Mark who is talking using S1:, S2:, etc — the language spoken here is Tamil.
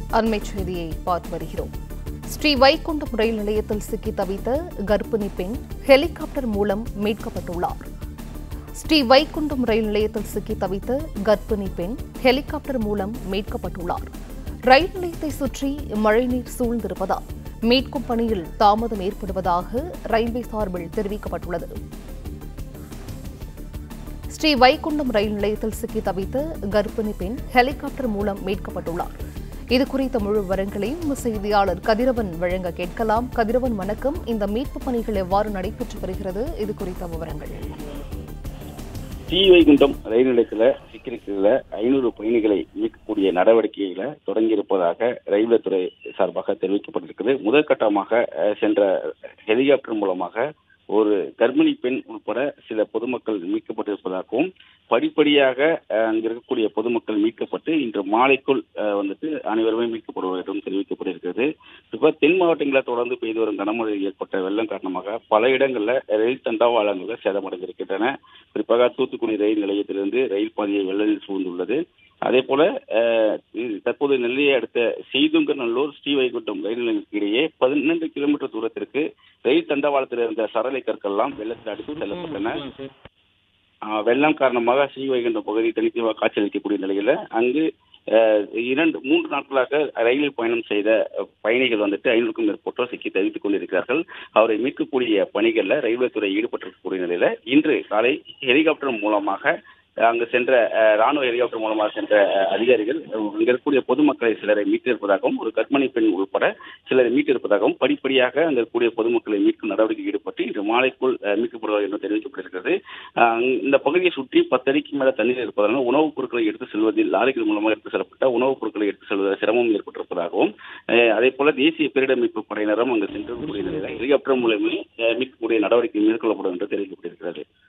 S1: அண்மைச் செய்தியை பார்த்து வருகிறோம். ஸ்ரீ வைகுண்டம் ரயில் நிலையத்தில் சிக்கி தவித்த கர்ப்பிணி பெண் ஹெலிகாப்டர் மூலம் மீட்கப்பட்டுள்ளார். ஸ்ரீ வைகுண்டம் ரயில் நிலையத்தில் சிக்கி தவித்த கர்ப்பிணி பெண் ஹெலிகாப்டர் மூலம் மீட்கப்பட்டுள்ளார். ரயில் நிலையத்தை சுற்றி மழைநீர் சூழ்ந்திருப்பதால் மீட்கும் பணியில் தாமதம் ஏற்படுவதாக ரயில்வே சார்பில் தெரிவிக்கப்பட்டுள்ளது. ஸ்ரீ வைகுண்டம் ரயில் நிலையத்தில் சிக்கி தவித்த கர்ப்பிணி பெண் ஹெலிகாப்டர் மூலம் மீட்கப்பட்டுள்ளார். இது குறித்த முழு விவரங்களையும் செய்தியாளர் கதிரவன் வழங்க கேட்கலாம். கதிரவன், வணக்கம். இந்த மீட்பு பணிகள் எவ்வாறு நடைபெற்று வருகிறது? இது குறித்த விவரங்கள்.
S2: ஸ்ரீ வைகுண்டம் ரயில் நிலையத்தில் சிக்கியிருக்கிற 500 பயணிகளை மீட்கக்கூடிய நடவடிக்கைகளை தொடங்கியிருப்பதாக ரயில்வே துறை சார்பாக தெரிவிக்கப்பட்டிருக்கிறது. முதற்கட்டமாக சென்ற ஹெலிகாப்டர் மூலமாக ஒரு கர்ப்பிணி பெண் உட்பட சில பொதுமக்கள் மீட்கப்பட்டிருப்பதாகவும், படிப்படியாக அங்கு இருக்கக்கூடிய பொதுமக்கள் மீட்கப்பட்டு இன்று மாலைக்குள் அனைவருமே மீட்கப்படுவார் என்றும் தெரிவிக்கப்பட்டிருக்கிறது. இப்ப தென் மாவட்டங்களில் தொடர்ந்து பெய்து வரும் கனமழை ஏற்பட்ட வெள்ளம் காரணமாக பல இடங்களில் ரயில் தண்டவாளங்கள் சேதமடைந்திருக்கின்றன. குறிப்பாக தூத்துக்குடி ரயில் நிலையத்திலிருந்து ரயில் பாதையை வெள்ள நீர் சூழ்ந்துள்ளது. அதே போல தற்போது நெல்லையை அடுத்த செய்துங்கநல்லூர் ஸ்ரீ வைகுண்டம் ரயில் நிலையத்திற்கு இடையே 12 கிலோமீட்டர் தூரத்திற்கு ரயில் தண்டவாளத்தில் இருந்த சரளை கற்கள்லாம் வெள்ளத்தில் அடித்து செல்லப்பட்டன. வெள்ளம் காரணமாக ஸ்ரீ வைகுண்டம் பகுதி தனித்தீவாக காட்சியளிக்கக்கூடிய நிலையில அங்கு 3 நாட்களாக ரயிலில் பயணம் செய்த பயணிகள் 500க்கும் மேற்பட்டோர் சிக்கி தவித்துக் கொண்டிருக்கிறார்கள். அவரை மீட்கக்கூடிய பணிகளில் ரயில்வே துறை ஈடுபட்டிருக்கக்கூடிய நிலையில இன்று காலை ஹெலிகாப்டர் மூலமாக அங்கு சென்ற ராணுவ ஹெலிகாப்டர் மூலமாக சென்ற அதிகாரிகள் இங்க இருக்கக்கூடிய பொதுமக்களை சிலரை மீட்டிருப்பதாகவும், ஒரு கர்ப்பிணி பெண் உட்பட சிலரை மீட்டிருப்பதாகவும், படிப்படியாக அங்க இருக்கக்கூடிய பொதுமக்களை மீட்கும் நடவடிக்கை ஈடுபட்டு இன்று மாலைக்குள் மீட்கப்படுவார் என்று தெரிவிக்கப்பட்டிருக்கிறது. இந்த பகுதியை சுற்றி 10 அடிக்கு மேல தண்ணீர் இருப்பதால் உணவுப் பொருட்களை எடுத்து செல்வதில் லாரிகள் மூலமாக எடுத்து செல்லப்பட்ட உணவுப் பொருட்களை எடுத்து செல்வதில் சிரமம் ஏற்பட்டிருப்பதாகவும், அதே போல தேசிய பேரிடர் மீட்பு படையினரும் அங்கு சென்றிருக்கக்கூடிய நிலையில் ஹெலிகாப்டர் மூலமே மீட்கக்கூடிய நடவடிக்கை மேற்கொள்ளப்படும் என்று தெரிவிக்கப்பட்டிருக்கிறது.